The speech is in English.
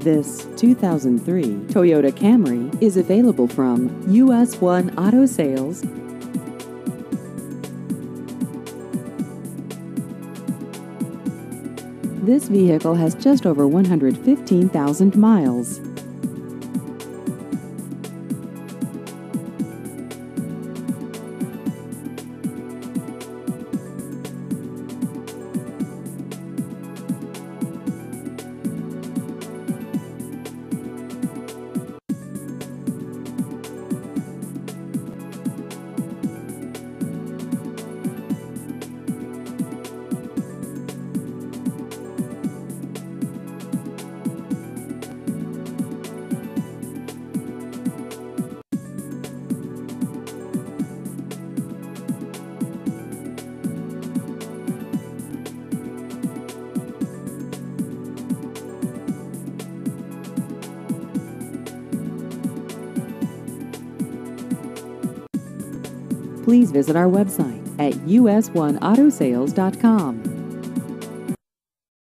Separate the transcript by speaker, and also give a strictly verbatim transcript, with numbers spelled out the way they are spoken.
Speaker 1: This two thousand three Toyota Camry is available from U S one Auto Sales. This vehicle has just over one hundred fifteen thousand miles. Please visit our website at U S one auto sales dot com.